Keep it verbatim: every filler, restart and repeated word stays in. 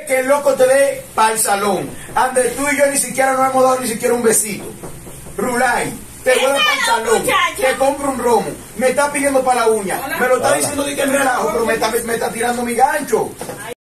que el loco te dé para el salón. Ande tú y yo ni siquiera nos hemos dado ni siquiera un besito. Rulay, te voy a dar para el salón, te compro un romo, me está pidiendo para la uña, me lo está diciendo de que en relajo, pero me está, me está tirando mi gancho.